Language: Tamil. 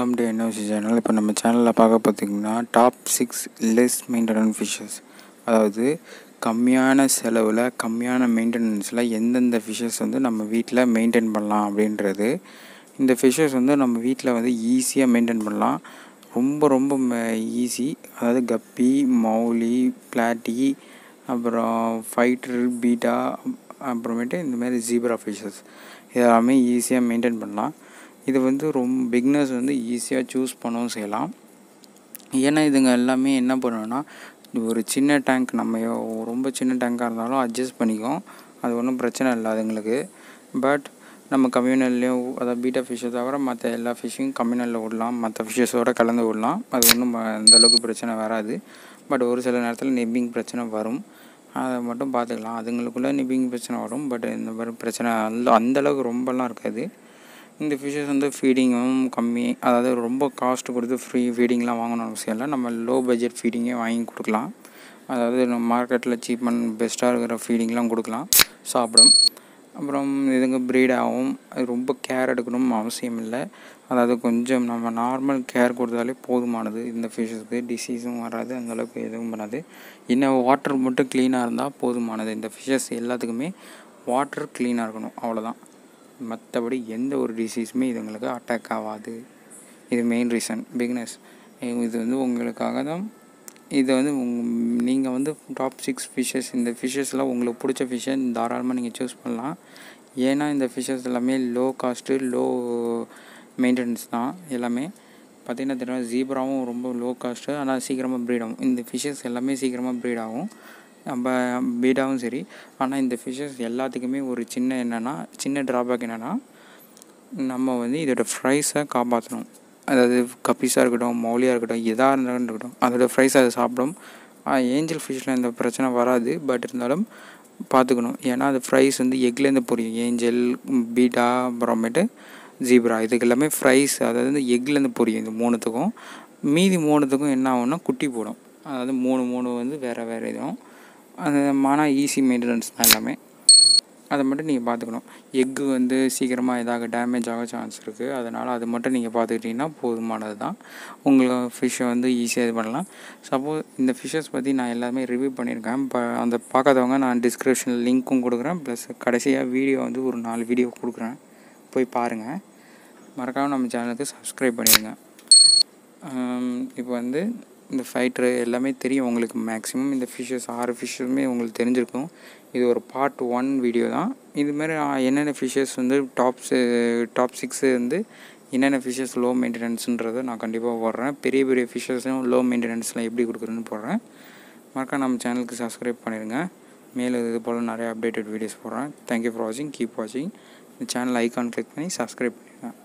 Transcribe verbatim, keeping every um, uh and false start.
Welcome to NOC channel. இப்போ நம்ம சேனலில் பார்க்க பார்த்திங்கன்னா top six less maintenance fishes, அதாவது கம்மியான செலவில் கம்மியான மெயின்டெனன்ஸில் எந்தெந்த ஃபிஷ்ஷஸ் வந்து நம்ம வீட்டில் மெயின்டைன் பண்ணலாம் அப்படின்றது. இந்த ஃபிஷ்ஷஸ் வந்து நம்ம வீட்டில் வந்து ஈஸியாக மெயின்டைன் பண்ணலாம், ரொம்ப ரொம்ப ஈஸி. அதாவது கப்பி, மௌலி, பிளாட்டி, அப்புறம் ஃபைட்டர், பீட்டா, அப்புறமேட்டு இந்தமாதிரி ஜீப்ரா ஃபிஷ்ஷஸ் இதெல்லாமே ஈஸியாக மெயின்டைன் பண்ணலாம். இது வந்து ரொம்ப பிக்னஸ் வந்து ஈஸியாக சூஸ் பண்ணவும் செய்யலாம். ஏன்னா இதுங்க எல்லாமே என்ன பண்ணுவோன்னா, ஒரு சின்ன டேங்க் நம்ம ரொம்ப சின்ன டேங்காக இருந்தாலும் அட்ஜஸ்ட் பண்ணிக்கும், அது ஒன்றும் பிரச்சனை இல்லை அதுங்களுக்கு. பட் நம்ம கம்யூனல்லையும் அதாவது பீட்டா ஃபிஷ்ஷை தவிர மற்ற எல்லா ஃபிஷ்ஷையும் கம்யூனலில் விடலாம், மற்ற ஃபிஷ்ஷஸோடு கலந்து விடலாம். அது ஒன்றும் அந்தளவுக்கு பிரச்சனை வராது. பட் ஒரு சில நேரத்தில் நிப்பிங் பிரச்சனை வரும், அதை மட்டும் பார்த்துக்கலாம். அதுங்களுக்குள்ளே நிப்பிங் பிரச்சனை வரும், பட் இந்த மாதிரி பிரச்சனை அந்த அந்தளவுக்கு ரொம்பலாம் இருக்காது. இந்த ஃபிஷ்ஷஸ் வந்து ஃபீடிங்கும் கம்மி, அதாவது ரொம்ப காஸ்ட்டு கொடுத்து ஃப்ரீ ஃபீடிங்லாம் வாங்கணும்னு அவசியம் இல்லை. நம்ம லோ பட்ஜெட் ஃபீடிங்கே வாங்கி கொடுக்கலாம். அதாவது நம்ம மார்க்கெட்டில் சீப் அண்ட் பெஸ்ட்டாக இருக்கிற ஃபீடிங்லாம் கொடுக்கலாம், சாப்பிடும். அப்புறம் இதுங்க ப்ரீட் ஆகும். அது ரொம்ப கேர் எடுக்கணும்னு அவசியம் இல்லை. அதாவது கொஞ்சம் நம்ம நார்மல் கேர் கொடுத்தாலே போதுமானது. இந்த ஃபிஷ்ஷுக்கு டிசீஸும் வராது, அந்தளவுக்கு எதுவும் பண்ணாது. இன்னும் வாட்டர் மட்டும் க்ளீனாக இருந்தால் போதுமானது. இந்த ஃபிஷ்ஷஸ் எல்லாத்துக்குமே வாட்டர் க்ளீனாக இருக்கணும், அவ்வளோதான். மற்றபடி எந்த ஒரு டிசீஸுமே இதுங்களுக்கு அட்டாக் ஆகாது. இது மெயின் ரீசன், பிக்னஸ். இது வந்து உங்களுக்காக தான். இதை வந்து உங் நீங்கள் வந்து டாப் சிக்ஸ் ஃபிஷ்ஷஸ், இந்த ஃபிஷ்ஷஸ்லாம் உங்களுக்கு பிடிச்ச ஃபிஷ்ஷை தாராளமாக நீங்கள் சூஸ் பண்ணலாம். ஏன்னா இந்த ஃபிஷ்ஷஸ் எல்லாமே லோ காஸ்ட்டு, லோ மெயின்டெனன்ஸ் தான். எல்லாமே பார்த்திங்கன்னா தெரியும். ஜீப்ராவும் ரொம்ப லோ காஸ்ட்டு, ஆனால் சீக்கிரமாக ப்ரீட் ஆகும். இந்த ஃபிஷ்ஷஸ் எல்லாமே சீக்கிரமாக ப்ரீட் ஆகும், நம்ம பீட்டாவும் சரி. ஆனால் இந்த ஃபிஷ்ஷஸ் எல்லாத்துக்குமே ஒரு சின்ன என்னென்னா சின்ன ட்ராபேக் என்னென்னா, நம்ம வந்து இதோடய ஃப்ரைஸை காப்பாற்றணும். அதாவது கப்பீஸாக இருக்கட்டும், மௌலியாக இருக்கட்டும், எதாக இருந்தாலும் இருக்கட்டும், அதோடய ஃப்ரைஸை அதை சாப்பிடும். ஏஞ்சல் ஃபிஷ்ஷில் இந்த பிரச்சனை வராது, பட் இருந்தாலும் பார்த்துக்கணும். ஏன்னா அது ஃப்ரைஸ் வந்து எக்லேருந்து பொரியும். ஏஞ்சல், பீட்டா, அப்புறமேட்டு ஜீப்ரா, இதுக்கு எல்லாமே ஃப்ரைஸ் அதாவது வந்து எக்லேருந்து பொரியும். இந்த மூணுத்துக்கும் மீதி மூணுத்துக்கும் என்ன ஆகும்னா குட்டி போடும். அதாவது மூணு மூணு வந்து வேறு வேறு இதுவும் அது ஆனால் ஈஸி மெயின்டெனன்ஸ் தான் எல்லாமே. அதை மட்டும் நீங்கள் பார்த்துக்கணும். எக்கு வந்து சீக்கிரமாக எதாக டேமேஜ் ஆக சான்ஸ் இருக்குது, அதனால் அது மட்டும் நீங்கள் பார்த்துக்கிட்டிங்கன்னா போதுமானது தான். உங்களுக்கு ஃபிஷ்ஷை வந்து ஈஸியாக இது பண்ணலாம். சப்போஸ் இந்த ஃபிஷ்ஷஸ் பற்றி நான் எல்லாமே ரிவ்யூ பண்ணியிருக்கேன். இப்போ அந்த பார்க்காதவங்க நான் டிஸ்கிரிப்ஷனில் லிங்க்கும் கொடுக்குறேன், ப்ளஸ் கடைசியாக வீடியோ வந்து ஒரு நாலு வீடியோ கொடுக்குறேன், போய் பாருங்கள். மறக்காமல் நம்ம சேனலுக்கு சப்ஸ்கிரைப் பண்ணிடுங்க. இப்போ வந்து இந்த ஃபைட்ரு எல்லாமே தெரியும் உங்களுக்கு. மேக்ஸிமம் இந்த ஃபிஷ்ஷஸ் ஆறு ஃபிஷ்ஷுமே உங்களுக்கு தெரிஞ்சிருக்கும். இது ஒரு பார்ட் ஒன் வீடியோ தான். இதுமாரி என்னென்ன ஃபிஷ்ஷஸ் வந்து டாப்ஸு டாப் சிக்ஸு வந்து என்னென்ன ஃபிஷ்ஷஸ் லோ மெயின்டெனன்ஸுன்றதை நான் கண்டிப்பாக போடுறேன். பெரிய பெரிய ஃபிஷ்ஷஸும் லோ மெயின்டெனன்ஸ்லாம் எப்படி கொடுக்குறதுன்னு போடுறேன். மறக்காம நம்ம சேனலுக்கு சப்ஸ்கிரைப் பண்ணிடுங்க. மேலும் இது போல் நிறைய அப்டேட்டட் வீடியோஸ் போடுறேன். தேங்க்யூ ஃபார் வாட்சிங். கீப் வாட்சிங். இந்த சேனல் ஐக்கான் கிளிக் பண்ணி சப்ஸ்கிரைப் பண்ணிடுங்க.